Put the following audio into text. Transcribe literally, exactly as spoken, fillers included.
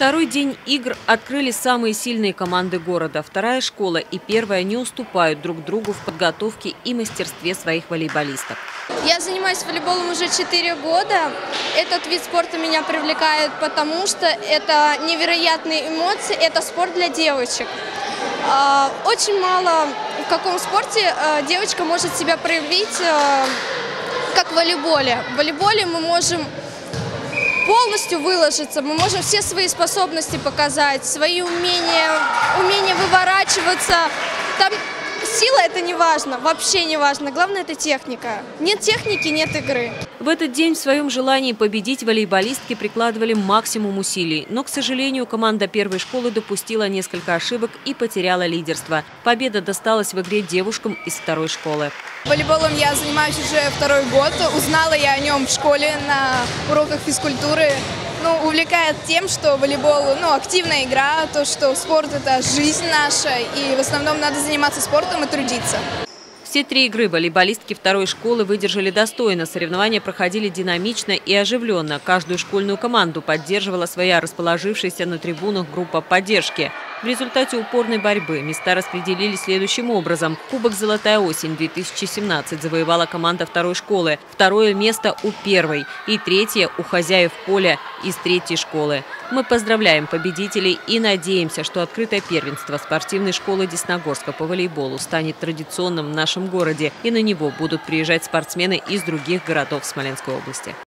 Второй день игр открыли самые сильные команды города. Вторая школа и первая не уступают друг другу в подготовке и мастерстве своих волейболисток. Я занимаюсь волейболом уже четыре года. Этот вид спорта меня привлекает, потому что это невероятные эмоции, это спорт для девочек. Очень мало в каком спорте девочка может себя проявить, как в волейболе. В волейболе мы можем полностью выложиться, мы можем все свои способности показать, свои умения, умение выворачиваться. Там сила – это не важно, вообще не важно. Главное – это техника. Нет техники – нет игры. В этот день в своем желании победить волейболистки прикладывали максимум усилий. Но, к сожалению, команда первой школы допустила несколько ошибок и потеряла лидерство. Победа досталась в игре девушкам из второй школы. Волейболом я занимаюсь уже второй год. Узнала я о нем в школе на уроках физкультуры. Ну, увлекает тем, что волейбол, ну, активная игра, то, что спорт – это жизнь наша, и в основном надо заниматься спортом и трудиться. Все три игры волейболистки второй школы выдержали достойно. Соревнования проходили динамично и оживленно. Каждую школьную команду поддерживала своя расположившаяся на трибунах группа поддержки. В результате упорной борьбы места распределились следующим образом. Кубок «Золотая осень-две тысячи семнадцать» завоевала команда второй школы, второе место у первой и третье у хозяев поля из третьей школы. Мы поздравляем победителей и надеемся, что открытое первенство спортивной школы Десногорска по волейболу станет традиционным в нашем городе, и на него будут приезжать спортсмены из других городов Смоленской области.